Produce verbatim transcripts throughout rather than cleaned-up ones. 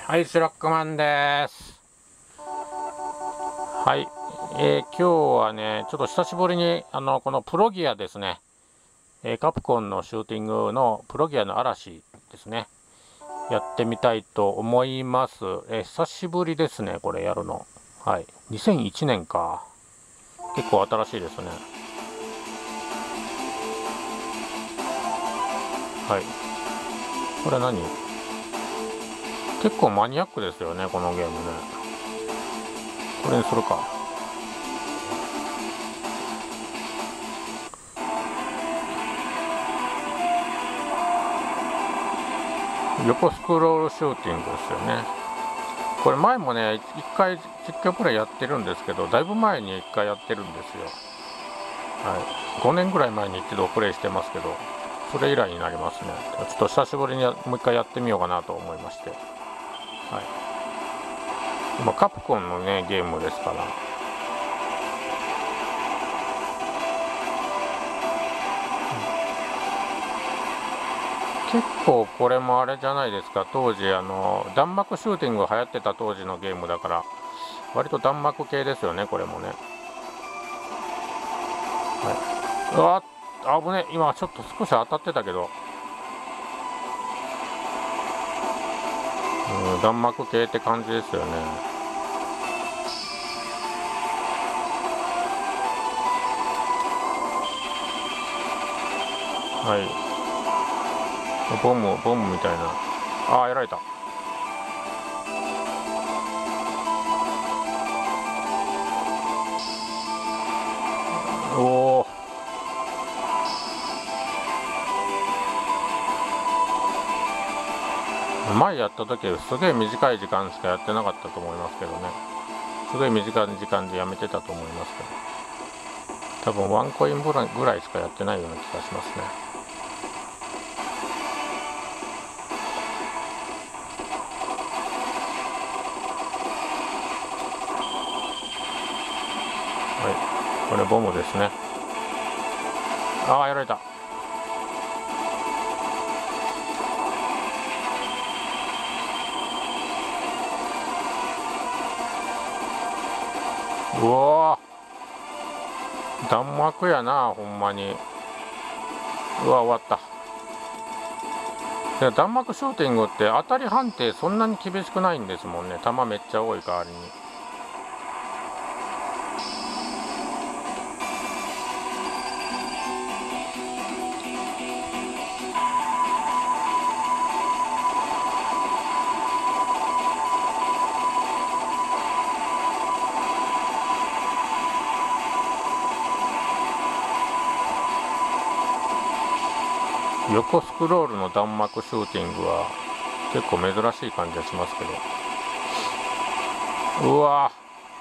はい、スラックマンです。はい、えー、今日はね、ちょっと久しぶりにあのこのプロギアですね、えー、カプコンのシューティングのプロギアの嵐ですね、やってみたいと思います。えー、久しぶりですね、これやるの。はい、にせんいちねんか。結構新しいですね。はい、これ何？結構マニアックですよね、このゲームね。これにするか。横スクロールシューティングですよね。これ前もね、いっかい実況プレイやってるんですけど、だいぶ前にいっかいやってるんですよ。はい、ごねんぐらい前に一度プレイしてますけど、それ以来になりますね。ちょっと久しぶりにもう一回やってみようかなと思いまして。はい、今カプコンのね、ゲームですから。結構これもあれじゃないですか、当時あの弾幕シューティングが流行ってた当時のゲームだから割と弾幕系ですよね、これもね。はい、うわっ、危ね、今ちょっと少し当たってたけど、うん、弾幕系って感じですよね。はい、ボムボムみたいな。ああ、やられた。おお、前やった時すげえ短い時間しかやってなかったと思いますけどね。すごい短い時間でやめてたと思いますけど、多分ワンコインぐらいぐらいしかやってないような気がしますね。はい、これボムですね。ああ、やられた。うおー、弾幕やな、ほんまに。うわ、終わった。弾幕シューティングって当たり判定そんなに厳しくないんですもんね。弾めっちゃ多い代わりに。横スクロールの弾幕シューティングは結構珍しい感じがしますけど。うわ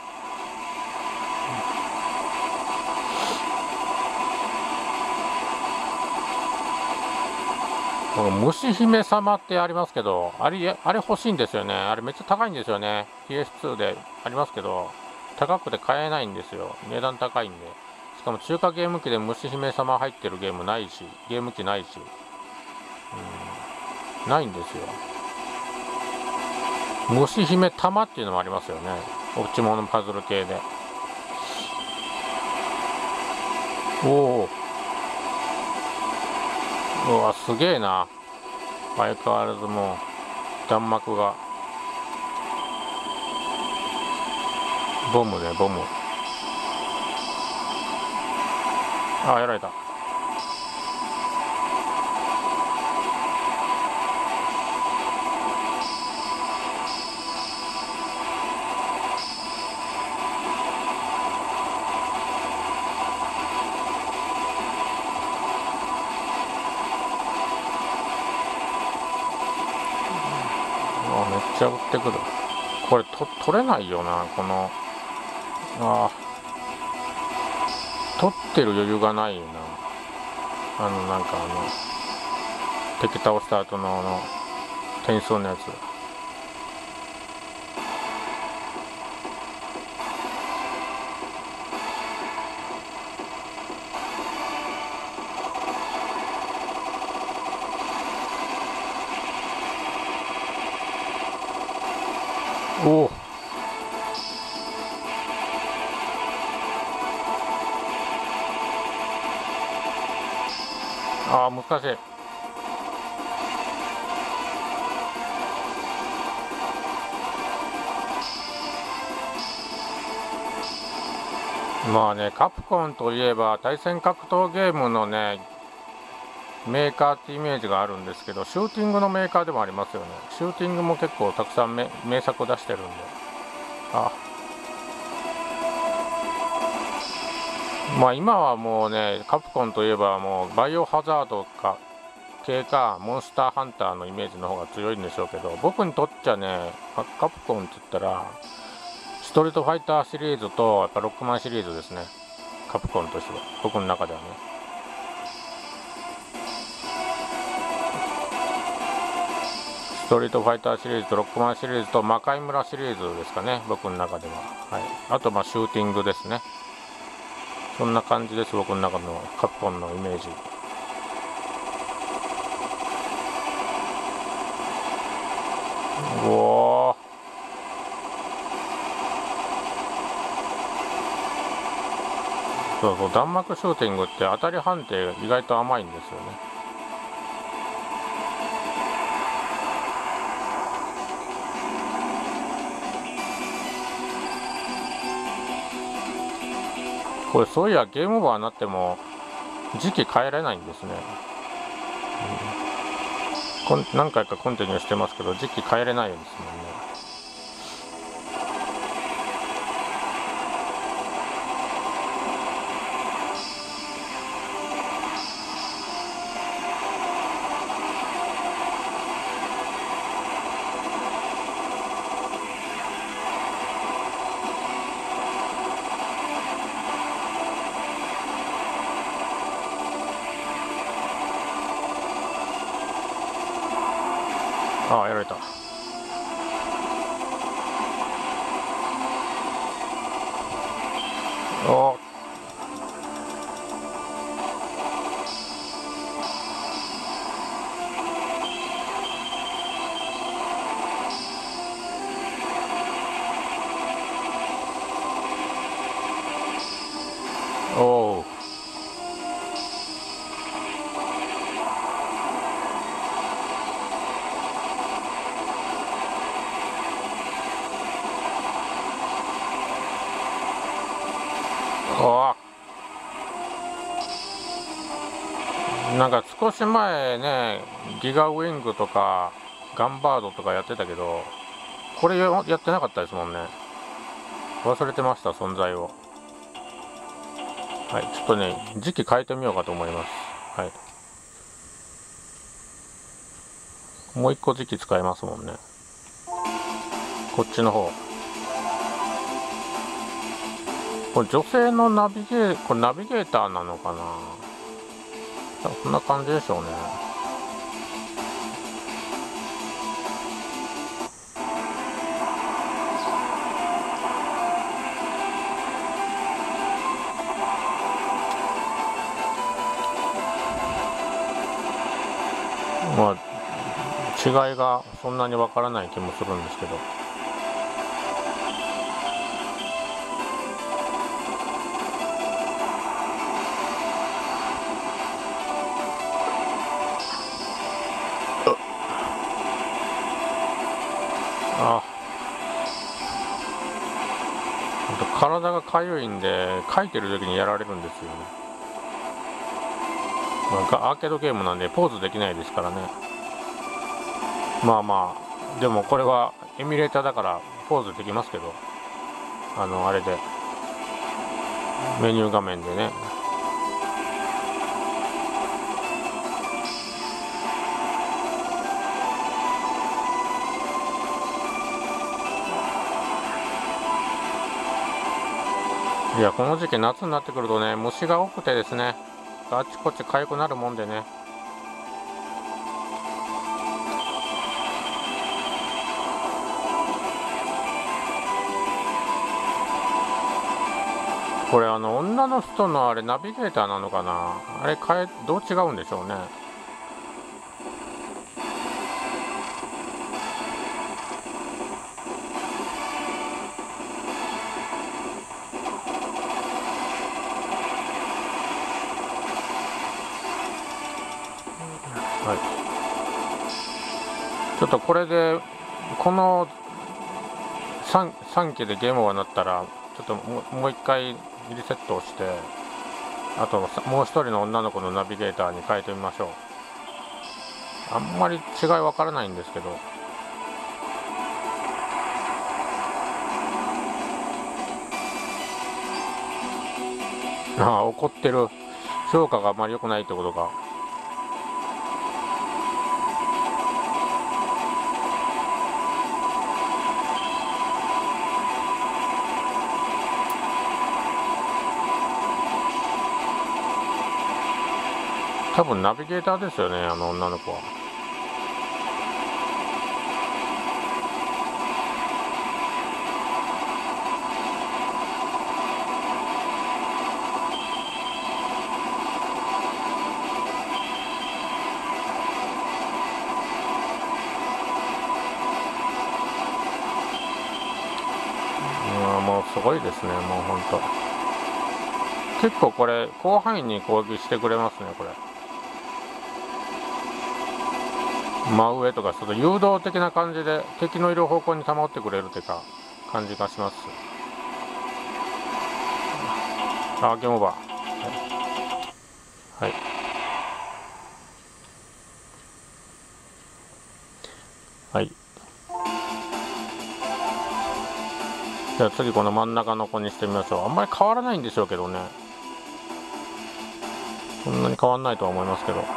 この虫姫様ってありますけど、あれあれ欲しいんですよね。あれめっちゃ高いんですよね。 ピーエスツー でありますけど、高くて買えないんですよ。値段高いんで。しかも中華ゲーム機で虫姫様入ってるゲームないし、ゲーム機ないし、うん、ないんですよ。虫姫玉っていうのもありますよね。落ち物パズル系で。おお、うわ、すげえな。相変わらずもう弾幕が。ボムね、ボム。ああ、やられた。めっちゃ撃ってくる。これと取れないよな、この。ああ、取ってる余裕がないな。あのなんかあの敵倒した後のあの転送のやつ。 おお、ああ難しい。まあね、カプコンといえば対戦格闘ゲームのねメーカーってイメージがあるんですけど、シューティングのメーカーでもありますよね。シューティングも結構たくさん名作出してるんで。あ、まあ今はもうね、カプコンといえばもうバイオハザードか系かモンスターハンターのイメージの方が強いんでしょうけど、僕にとっちゃね、カプコンって言ったらストリートファイターシリーズとやっぱロックマンシリーズですね。カプコンとしては僕の中ではね。ストリートファイターシリーズとロックマンシリーズと魔界村シリーズですかね、僕の中では。はい、あとまあシューティングですね。そんな感じです、僕の中のカプコンのイメージ。おお、そうそう、弾幕シューティングって当たり判定意外と甘いんですよね。これそういやゲームオーバーになっても時期変えれないんですね。うん、何回かコンティニューしてますけど時期変えれないですもんね。ああ、やられた。おおー、ああ、なんか少し前ね、ギガウィングとかガンバードとかやってたけど、これやってなかったですもんね。忘れてました、存在を。はい、ちょっとね、時期変えてみようかと思います。はい。もう一個時期使えますもんね。こっちの方。これ女性のナビゲー、これナビゲーターなのかな。こんな感じでしょうね。まあ、違いがそんなにわからない気もするんですけど。あ、体がかゆいんで、書いてる時にやられるんですよね。まあ、アーケードゲームなんでポーズできないですからね。まあまあ、でもこれはエミュレーターだからポーズできますけど、あの、あれで、メニュー画面でね。いや、この時期夏になってくるとね、虫が多くてですね、あっちこっち痒くなるもんでね。これあの女の人のあれナビゲーターなのかな、あれ変えどう違うんでしょうね。 ちょっとこれでこの 3, 3機でゲームオーバーになったらちょっともうもう一回リセットをして、あともう一人の女の子のナビゲーターに変えてみましょう。あんまり違いわからないんですけど、ああ怒ってる、評価があんまり良くないってことか。多分ナビゲーターですよね、あの女の子は。うん、もうすごいですね、もうほんと。結構これ広範囲に攻撃してくれますね、これ。真上とかちょっと誘導的な感じで敵のいる方向に保ってくれるっていうか感じがします。あ、ゲームオーバー。はい、はい、じゃあ次この真ん中の子にしてみましょう。あんまり変わらないんでしょうけどね、そんなに変わらないとは思いますけど。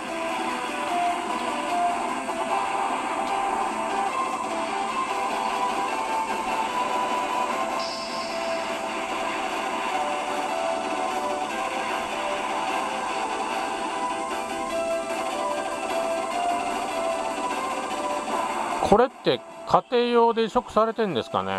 これって家庭用で移植されてんですかね。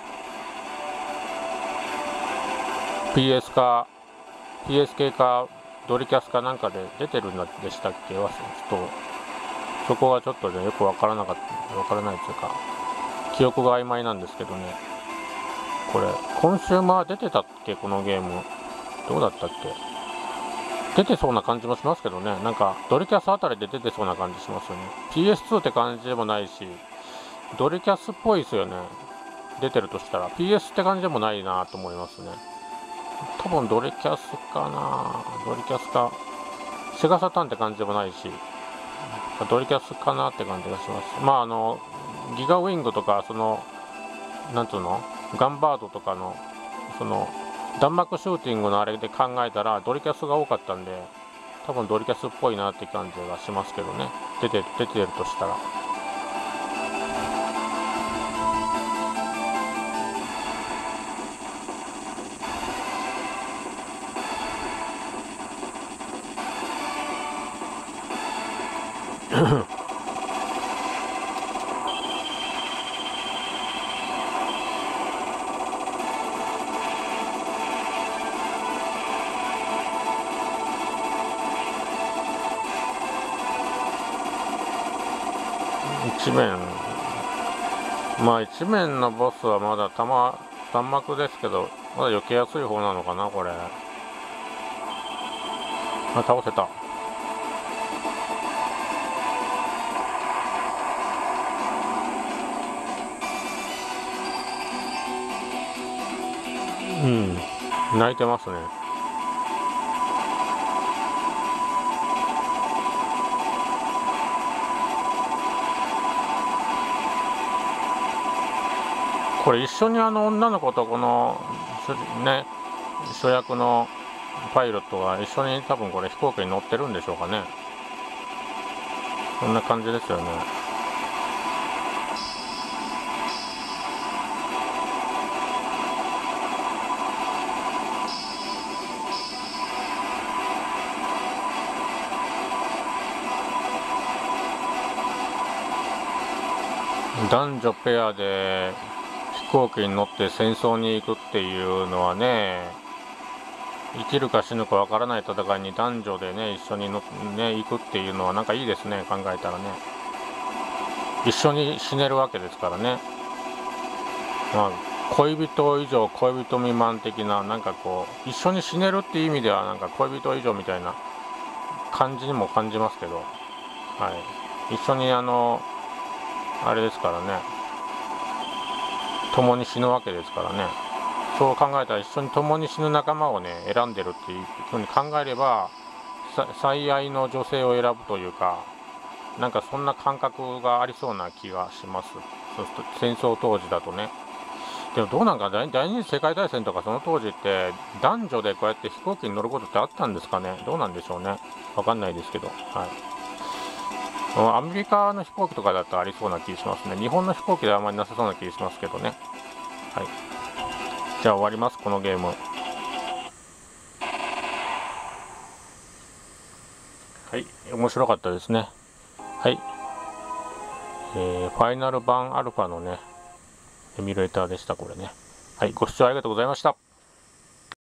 ピーエス か ピーエス 系かドリキャスかなんかで出てるんでしたっけ。ちょっとそこがちょっとねよくわからなかったわからないというか記憶が曖昧なんですけどね。これコンシューマー出てたっけ、このゲーム。どうだったっけ。出てそうな感じもしますけどね。なんかドリキャスあたりで出てそうな感じしますよね。 ピーエスツー って感じでもないしドリキャスっぽいですよね。出てるとしたら ピーエス って感じでもないなと思いますね。多分ドリキャスかな、ドリキャスかセガサターンって感じでもないしドリキャスかなって感じがします。まああのギガウィングとかそのなんつうのガンバードとかのその弾幕シューティングのあれで考えたらドリキャスが多かったんで多分ドリキャスっぽいなって感じがしますけどね。出て出てるとしたら。一面、まあ一面のボスはまだ弾弾幕ですけどまだ避けやすい方なのかなこれ。あ、倒せた。うん、泣いてますね。これ一緒にあの女の子とこのね主役のパイロットが一緒に多分これ飛行機に乗ってるんでしょうかね。そんな感じですよね。男女ペアで飛行機に乗って戦争に行くっていうのはね、生きるか死ぬかわからない戦いに男女でね一緒にの、ね、行くっていうのはなんかいいですね、考えたらね。一緒に死ねるわけですからね。まあ恋人以上恋人未満的な、なんかこう一緒に死ねるっていう意味ではなんか恋人以上みたいな感じにも感じますけど、はい、一緒にあのあれですからね、共に死ぬわけですからね。そう考えたら一緒に共に死ぬ仲間をね選んでるっていうふうに考えれば、最愛の女性を選ぶというか、なんかそんな感覚がありそうな気がします。そうすると戦争当時だとね。でもどうなんか、第第二次世界大戦とかその当時って男女でこうやって飛行機に乗ることってあったんですかね。どうなんでしょうね。わかんないですけど、はい。アメリカの飛行機とかだとありそうな気がしますね。日本の飛行機ではあんまりなさそうな気がしますけどね。はい。じゃあ終わります、このゲーム。はい、面白かったですね。はい。えー、ファイナル版アルファのね、エミュレーターでした、これね。はい、ご視聴ありがとうございました。